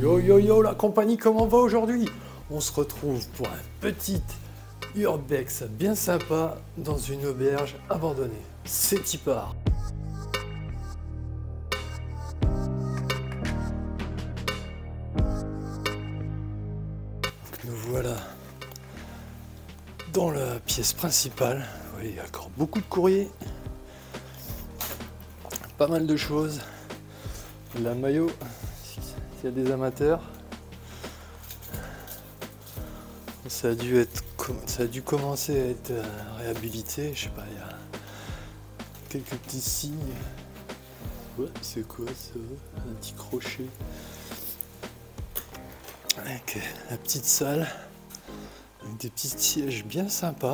Yo yo yo la compagnie, comment va aujourd'hui? On se retrouve pour un petit urbex bien sympa dans une auberge abandonnée. C'est y part. Nous voilà dans la pièce principale. Vous voyez, il y a encore beaucoup de courriers. Pas mal de choses. La maillot, s'il y a des amateurs. Ça a dû commencer à être réhabilité. Je sais pas, il y a quelques petits signes. Ouais, c'est quoi ça? Un petit crochet. Avec la petite salle. Avec des petits sièges bien sympas.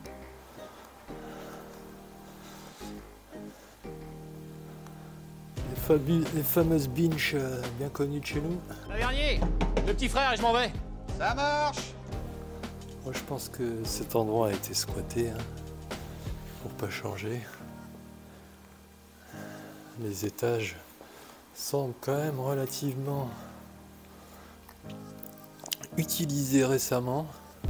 Les fameuses binches bien connues de chez nous. Tavernier, le petit frère et je m'en vais. Ça marche. Moi je pense que cet endroit a été squatté hein, pour pas changer. Les étages semblent quand même relativement utilisés récemment.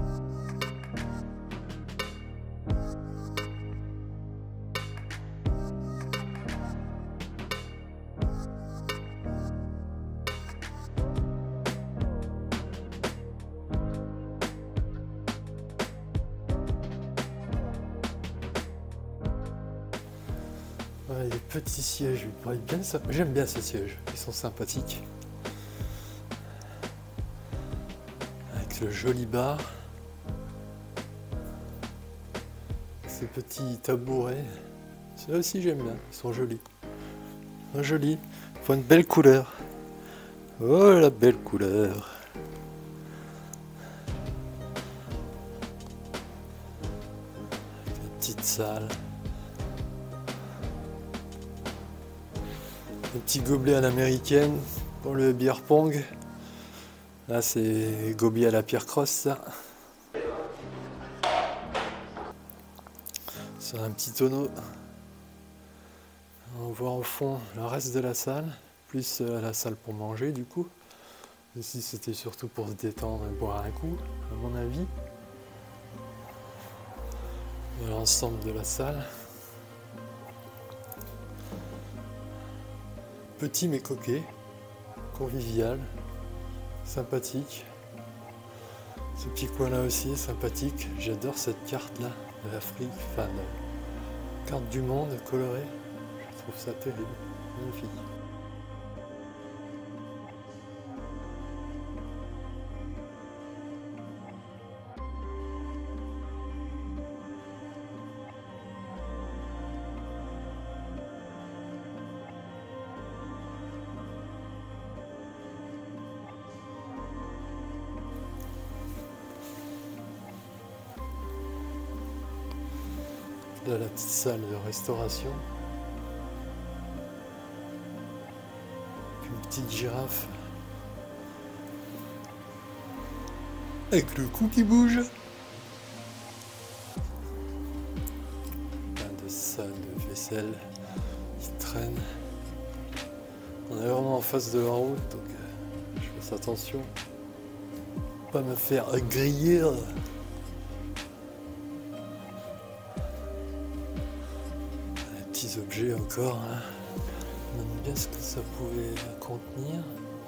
Ouais, les petits sièges, ils pourraient être bien sympas. J'aime bien ces sièges, ils sont sympathiques. Avec le joli bar. Ces petits tabourets. Ceux-là aussi j'aime bien, ils sont jolis. Ils sont jolis, ils font une belle couleur. Oh la belle couleur. Avec la petite salle. Un petit gobelet à l'américaine pour le beer pong. Là, c'est gobelet à la pierre crosse, ça. Sur un petit tonneau. On voit au fond le reste de la salle, plus la salle pour manger, du coup. Ici, c'était surtout pour se détendre et boire un coup, à mon avis. Voilà l'ensemble de la salle. Petit mais coquet, convivial, sympathique. Ce petit coin là aussi est sympathique. J'adore cette carte là de l'Afrique, enfin de carte du monde colorée. Je trouve ça terrible, magnifique. Là, la petite salle de restauration. Une petite girafe. Avec le cou qui bouge. Plein de salles de vaisselle qui traînent. On est vraiment en face de la route, donc je fasse attention. Pas me faire griller. Objets encore, hein. Je me demande bien ce que ça pouvait contenir.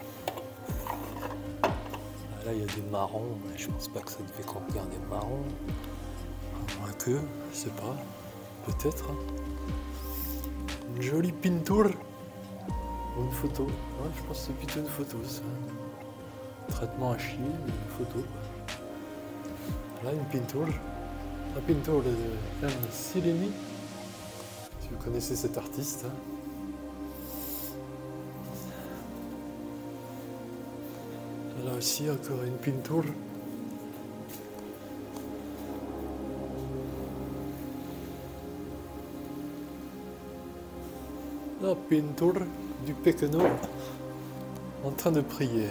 Ah, là il y a des marrons, mais je pense pas que ça devait contenir des marrons. À moins que, je sais pas, peut-être. Une jolie peinture. Une photo. Ouais, je pense que c'est plutôt une photo ça. Traitement à chier, mais une photo. Là une peinture. La peinture de M. Sileni. Si vous connaissez cet artiste. Là aussi, encore une peinture. La peinture du Péqueno en train de prier.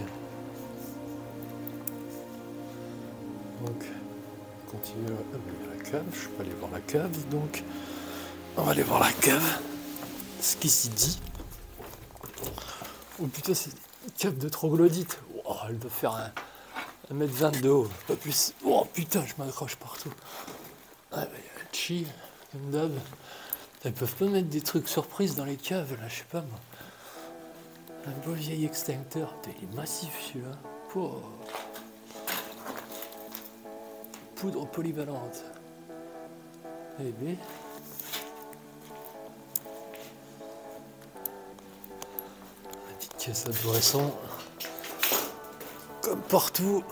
Donc, continue à la cave. Je suis pas allé voir la cave, donc on va aller voir la cave. Ce qui s'y dit. Oh putain, cave de troglodyte. Oh, elle doit faire 1,20 m de haut, pas plus. Oh putain, je m'accroche partout. Ah, bah, y a le chi, comme d'hab. Ils peuvent pas mettre des trucs surprises dans les caves, là, je sais pas moi. Un beau vieil extincteur. Putain, il est massif celui-là. Oh. Poudre polyvalente. Eh bien. La petite caisse à boisson. Comme partout.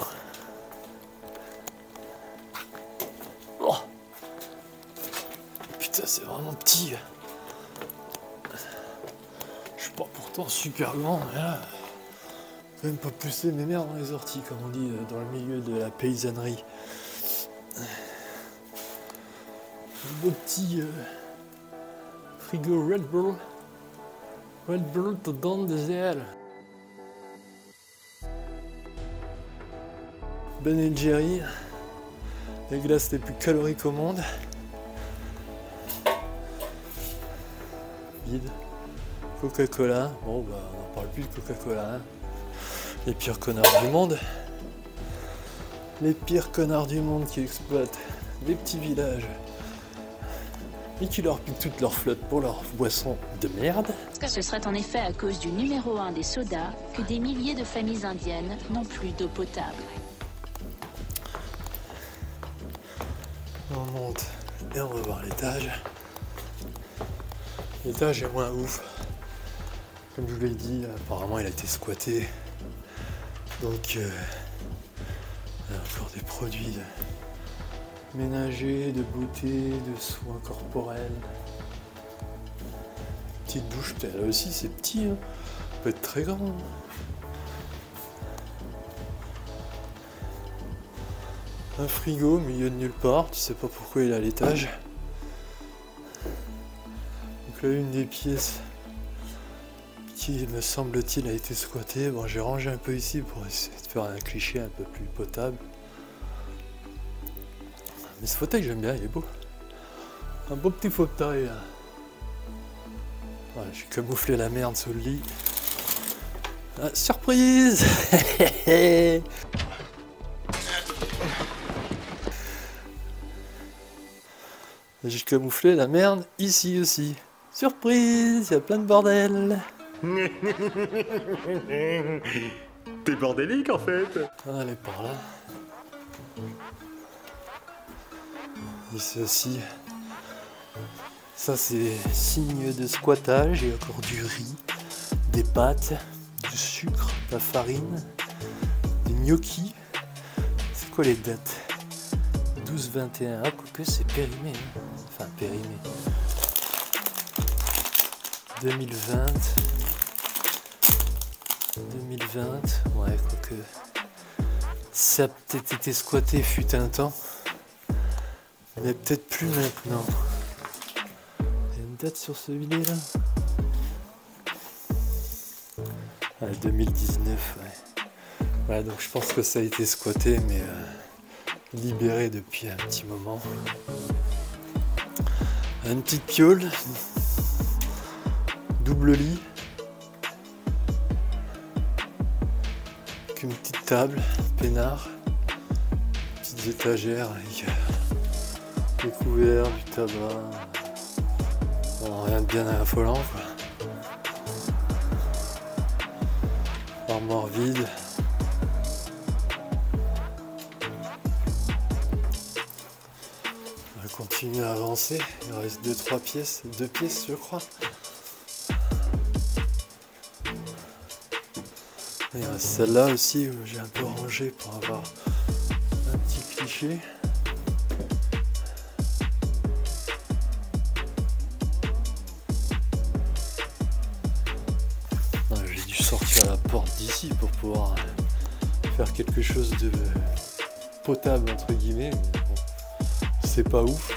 Oh. Putain, c'est vraiment petit. Je suis pas pourtant super grand, mais là, quand même pas pousser mes mères dans les orties, comme on dit dans le milieu de la paysannerie. Un beau petit frigo Red Bull. Red Bull te donne des ailes. Ben & Jerry, les glaces les plus caloriques au monde. Vide. Coca-Cola, bon bah on n'en parle plus de Coca-Cola. Hein. Les pires connards du monde. Les pires connards du monde qui exploitent des petits villages et qui leur piquent toute leur flotte pour leur boisson de merde. Ce serait en effet à cause du numéro 1 des sodas que des milliers de familles indiennes n'ont plus d'eau potable. On monte et on va voir l'étage. L'étage est moins ouf. Comme je vous l'ai dit, apparemment il a été squatté. Donc il y a encore des produits ménagers, de beauté, de soins corporels. Petite douche, putain, là aussi c'est petit, hein. Ça peut être très grand. Un frigo au milieu de nulle part, tu sais pas pourquoi il est à l'étage. Donc là une des pièces qui me semble-t-il a été squattée. Bon, j'ai rangé un peu ici pour essayer de faire un cliché un peu plus potable. Mais ce fauteuil j'aime bien, il est beau. Un beau petit fauteuil là. Ouais, j'ai camouflé la merde sous le lit. Ah, surprise. J'ai camouflé la merde ici aussi. Surprise, il y a plein de bordel. T'es bordélique en fait. Ah, elle est par là. Ici aussi. Ça c'est signe de squattage. Il y a encore du riz, des pâtes, du sucre, de la farine, des gnocchis. C'est quoi les dates? 12-21. Ah, quoique c'est périmé. Hein. Enfin périmé. 2020. 2020. Ouais, quoique. Ça a peut-être été squatté fut un temps. Mais peut-être plus maintenant. Il y a une date sur celui-là là. Ah, 2019, ouais. Ouais, donc je pense que ça a été squatté, mais libéré depuis un petit moment. Une petite piole. Double lit. Avec une petite table, peinard. Petites étagères avec des couverts, du tabac. Bon, rien de bien affolant quoi. Armoire vide. On va continuer à avancer. Il reste 2 pièces je crois. Il reste celle-là aussi où j'ai un peu rangé pour avoir un petit cliché. J'ai dû sortir la porte d'ici pour pouvoir faire quelque chose de potable entre guillemets. Mais bon, c'est pas ouf.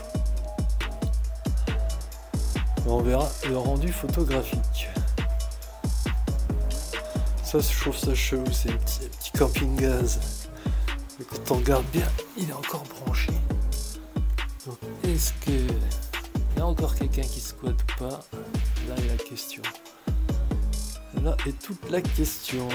Mais on verra le rendu photographique. Ça, je trouve ça chelou, c'est un petit camping-gaz. Mais quand on regarde bien, il est encore branché. Donc, est-ce qu'il y a encore quelqu'un qui squatte ou pas? Là est la question. Là est toute la question.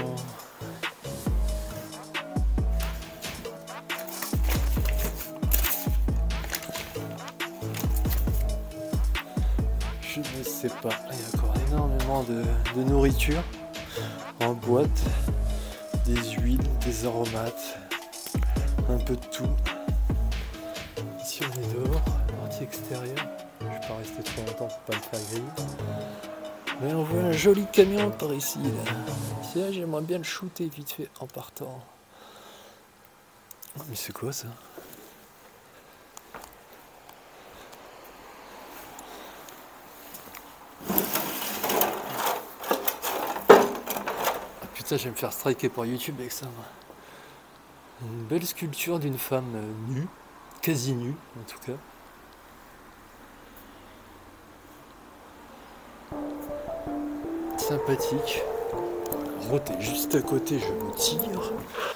Je ne sais pas. Il y a encore énormément de nourriture en boîte, des huiles, des aromates, un peu de tout. Ici on est dehors, partie extérieure. Je ne vais pas rester trop longtemps pour pas me faire griller. Mais on voit un joli camion par ici. Là, j'aimerais bien le shooter vite fait en partant. Mais c'est quoi ça? Ça, je vais me faire striker par YouTube avec ça. Moi. Une belle sculpture d'une femme nue, quasi nue en tout cas. Sympathique. Roté juste à côté, je me tire.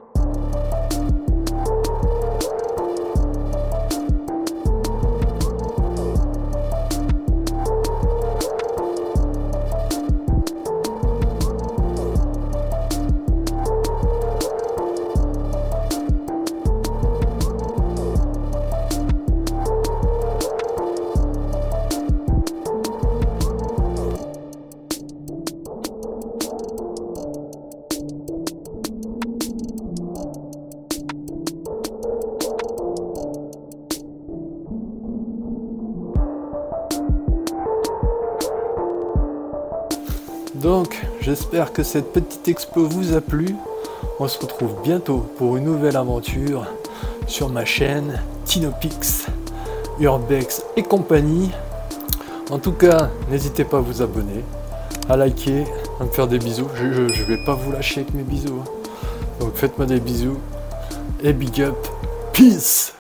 Donc, j'espère que cette petite expo vous a plu. On se retrouve bientôt pour une nouvelle aventure sur ma chaîne Tinopix, Urbex et compagnie. En tout cas, n'hésitez pas à vous abonner, à liker, à me faire des bisous. Je vais pas vous lâcher avec mes bisous. Donc faites-moi des bisous et big up. Peace!